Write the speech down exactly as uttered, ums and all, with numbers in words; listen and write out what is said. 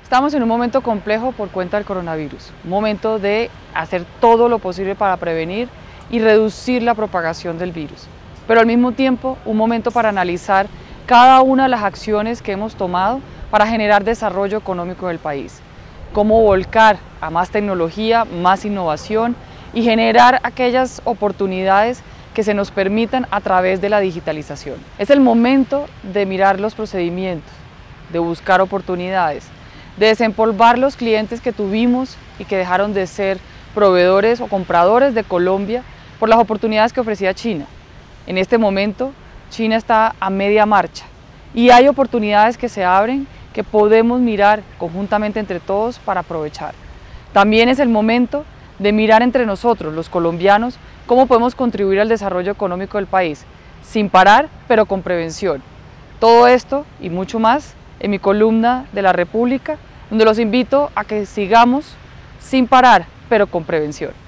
Estamos en un momento complejo por cuenta del coronavirus, un momento de hacer todo lo posible para prevenir y reducir la propagación del virus, pero al mismo tiempo un momento para analizar cada una de las acciones que hemos tomado para generar desarrollo económico del país, cómo volcar a más tecnología, más innovación y generar aquellas oportunidades que se nos permitan a través de la digitalización. Es el momento de mirar los procedimientos, de buscar oportunidades, de desempolvar los clientes que tuvimos y que dejaron de ser proveedores o compradores de Colombia por las oportunidades que ofrecía China. En este momento, China está a media marcha y hay oportunidades que se abren que podemos mirar conjuntamente entre todos para aprovechar. También es el momento de mirar entre nosotros, los colombianos, cómo podemos contribuir al desarrollo económico del país, sin parar, pero con prevención. Todo esto y mucho más en mi columna de La República, donde los invito a que sigamos sin parar, pero con prevención.